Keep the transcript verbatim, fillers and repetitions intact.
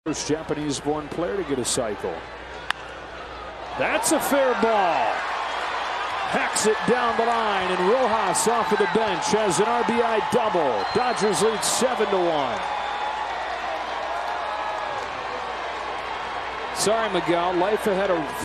First Japanese-born player to get a cycle. That's a fair ball. Hacks it down the line, and Rojas off of the bench has an R B I double. Dodgers lead seven to one. Sorry, Miguel. Life ahead of